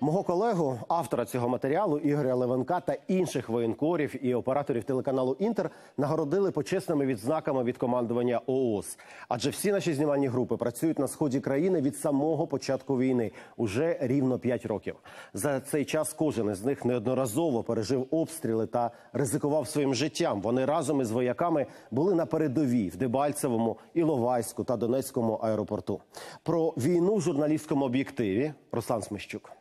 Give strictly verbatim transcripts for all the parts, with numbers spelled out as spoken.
Мого колегу, автора цього матеріалу, Ігоря Левенка та інших воєнкорів і операторів телеканалу «Інтер» нагородили почесними відзнаками від командування ООС. Адже всі наші знімальні групи працюють на сході країни від самого початку війни, уже рівно п'ять років. За цей час кожен із них неодноразово пережив обстріли та ризикував своїм життям. Вони разом із вояками були на передовій в Дебальцевому, Іловайську та Донецькому аеропорту. Про війну в журналістському об'єктиві Руслан Смещук.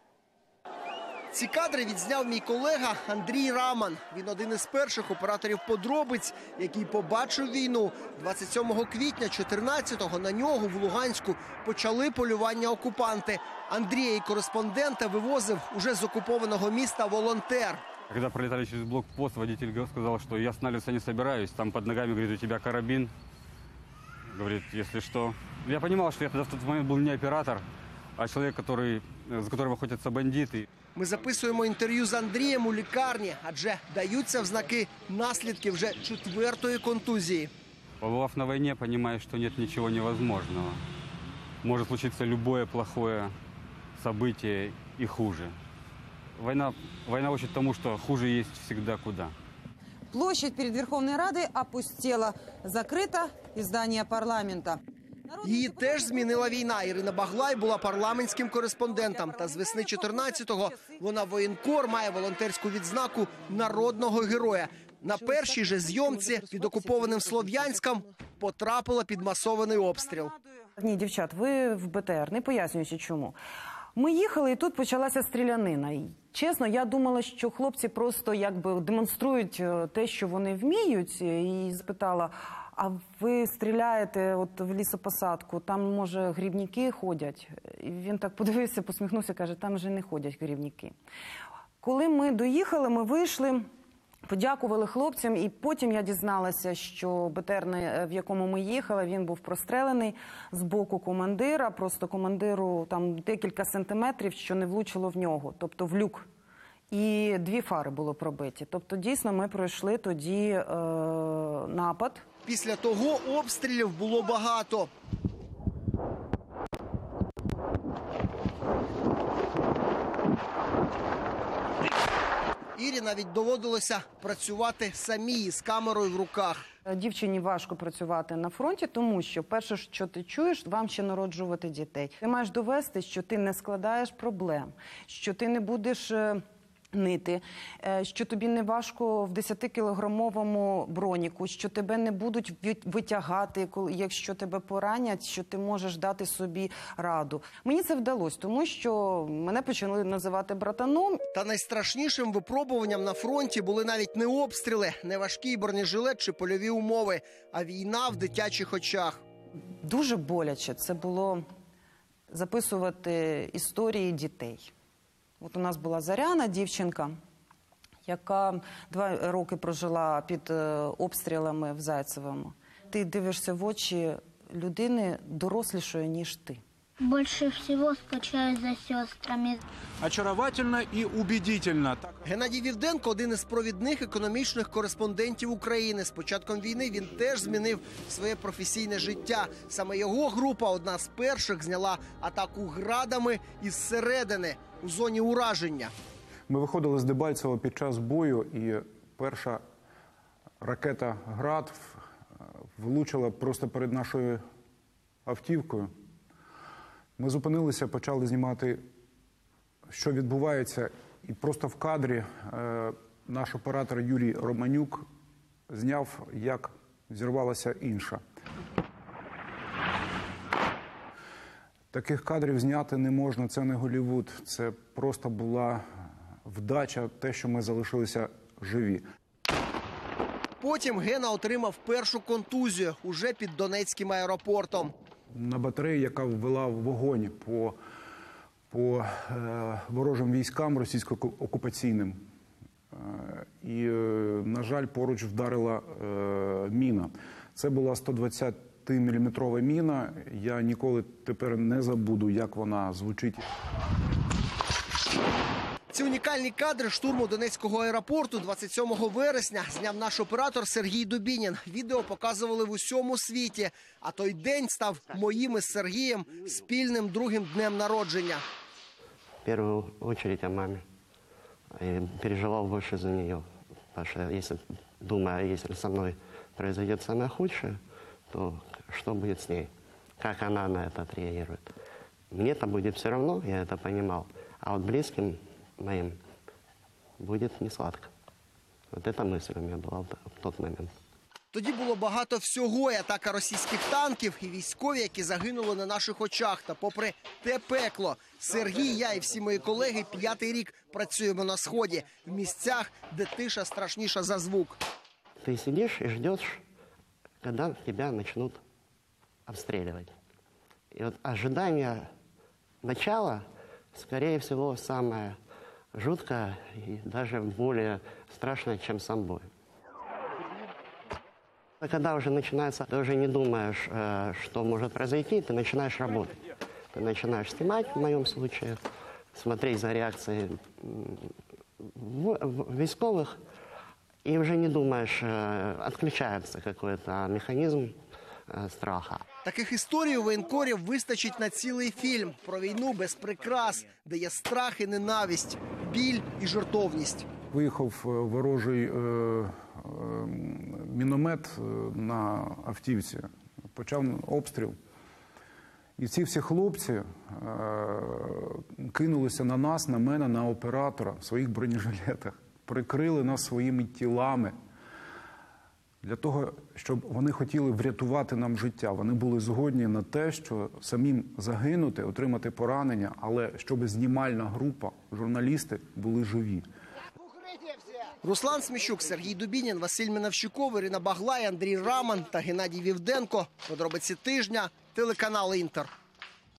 Ці кадри відзняв мій колега Андрій Раман. Він один із перших операторів подробиць, який побачив війну. двадцять сьомого квітня чотирнадцятого на нього в Луганську почали полювання окупанти. Андрія і кореспондента вивозив уже з окупованого міста волонтер. Когда пролетали через блокпост, водитель сказал, что я останавливаться не собираюсь. Там под ногами, говорит, у тебя карабин. Говорит, если что. Я понимал, что я тогда в тот момент был не оператор, а человек, который, за которым охотятся бандиты. Ми записуємо інтерв'ю з Андрієм у лікарні, адже даються в знаки наслідки вже четвертої контузії. Побывав на войне, понимаешь, что нет ничего невозможного. Может случиться любое плохое событие и хуже. Война, война учит тому, что хуже есть всегда куда. Площадь перед Верховной Радой опустела. Закрыто и здание парламента. Її теж змінила війна. Ірина Баглай була парламентським кореспондентом. Та з весни чотирнадцятого вона воєнкор, має волонтерську відзнаку народного героя. На першій же зйомці під окупованим Слов'янськом потрапила під масований обстріл. Ні, дівчат, ви в БТР, не пояснюючи чому. Ми їхали, і тут почалася стрілянина. І, чесно, я думала, що хлопці просто якби демонструють те, що вони вміють. І спитала, а ви стріляєте от в лісопосадку, там, може, грибники ходять? І він так подивився, посміхнувся, каже, там вже не ходять грибники. Коли ми доїхали, ми вийшли, подякували хлопцям, і потім я дізналася, що БТР, в якому ми їхали, він був прострелений з боку командира, просто командиру там декілька сантиметрів, що не влучило в нього, тобто в люк. І дві фари було пробиті. Тобто, дійсно, ми пройшли тоді е, напад. Після того обстрілів було багато. Ірі навіть доводилося працювати самій з камерою в руках. Дівчині важко працювати на фронті, тому що перше, що ти чуєш, вам ще народжувати дітей. Ти маєш довести, що ти не складаєш проблем, що ти не будеш нити, що тобі не важко в десятикілограмовому броніку, що тебе не будуть витягати, якщо тебе поранять, що ти можеш дати собі раду. Мені це вдалося, тому що мене почали називати братаном. Та найстрашнішим випробуванням на фронті були навіть не обстріли, не важкий бронежилет чи польові умови, а війна в дитячих очах. Дуже боляче це було записувати історії дітей. От у нас була Заряна, дівчинка, яка два роки прожила під обстрілами в Зайцевому. Ти дивишся в очі людини дорослішої, ніж ти. Більше всього скучаю за сестрами. Очаровательно і убедительно. Геннадій Вівденко – один із провідних економічних кореспондентів України. З початком війни він теж змінив своє професійне життя. Саме його група одна з перших зняла атаку градами із середини у зоні ураження. Ми виходили з Дебальцева під час бою, і перша ракета «Град» влучила просто перед нашою автівкою. Ми зупинилися, почали знімати, що відбувається, і просто в кадрі е, наш оператор Юрій Романюк зняв, як зірвалася інша. Таких кадрів зняти не можна, це не Голлівуд, це просто була вдача, те, що ми залишилися живі. Потім Гена отримав першу контузію уже під Донецьким аеропортом. На батареї, яка ввела вогонь по, по е, ворожим військам російсько-окупаційним. Е, і, е, на жаль, поруч вдарила е, міна. Це була сто двадцятиміліметрова міна. Я ніколи тепер не забуду, як вона звучить. Ці унікальні кадри штурму Донецького аеропорту двадцять сьомого вересня зняв наш оператор Сергій Дубінін. Відео показували в усьому світі. А той день став моїм із Сергієм спільним другим днем народження. в первую очередь о маме. И переживал больше за нее. Потому что если, думаю, если со мной произойдет самое худшее, то что будет с ней? Как она на это отреагирует? Мне-то будет все равно, я это понимал. А вот близким моим будет не сладко. Вот эта мысль у меня была в тот момент. Тоді було багато всього, і атака російських танків, і військові, які загинули на наших очах. Та попри те пекло, Сергій, я і всі мої колеги п'ятий рік працюємо на Сході, в місцях, де тиша страшніша за звук. Ты сидишь и ждешь, когда тебя начнут обстреливать. И вот ожидание начала, скорее всего, самое жуткое и даже более страшное, чем сам бой. А когда уже начинается, ты уже не думаешь, э, что может произойти, ты начинаешь работать. Ты начинаешь снимать, в моем случае, смотреть за реакцией в- в- військовых, и уже не думаешь, э, отключается какой-то механизм э, страха. Таких історій у воєнкорів вистачить на цілий фільм про війну без прикрас, де є страх і ненависть, біль і жертовність. Виїхав е, ворожий е, е, міномет е, на автівці, почав обстріл. І ці всі хлопці е, кинулися на нас, на мене, на оператора в своїх бронежилетах, прикрили нас своїми тілами для того, щоб вони хотіли врятувати нам життя. Вони були згодні на те, що самим загинути, отримати поранення, але щоб знімальна група, журналісти були живі. Руслан Сміщук, Сергій Дубінін, Василь Минавщиков, Ірина Баглай, Андрій Раман та Геннадій Вівденко. Подробиці тижня, телеканал «Інтер».